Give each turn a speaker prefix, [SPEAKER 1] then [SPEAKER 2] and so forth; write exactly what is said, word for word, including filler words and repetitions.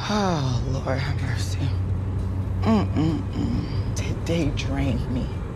[SPEAKER 1] Oh, Lord have mercy. Mm-mm-mm. Today drained me.